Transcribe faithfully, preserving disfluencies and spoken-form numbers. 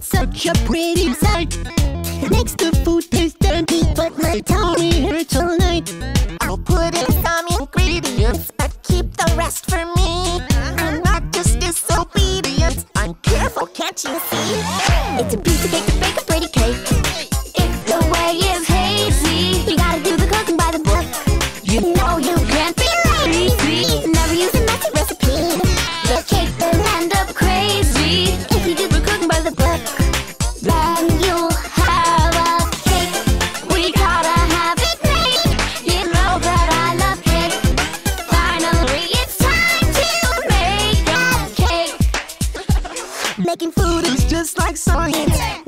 such a pretty sight. It makes the food taste dirty, but my tummy hurts all night. I'll put in some ingredients, but keep the rest for me. I'm not just disobedient, I'm careful, can't you see? It's a piece of cake to bake a pretty cake. If the way is hazy, you gotta do the cooking by the book. You know you can't be lazy. Never use a messy recipe. The cake will end up crazy if you do the cooking by the book. Then you'll have a cake. We gotta have it made. You know that I love cake. Finally, it's time to make a cake. Making food is just like science.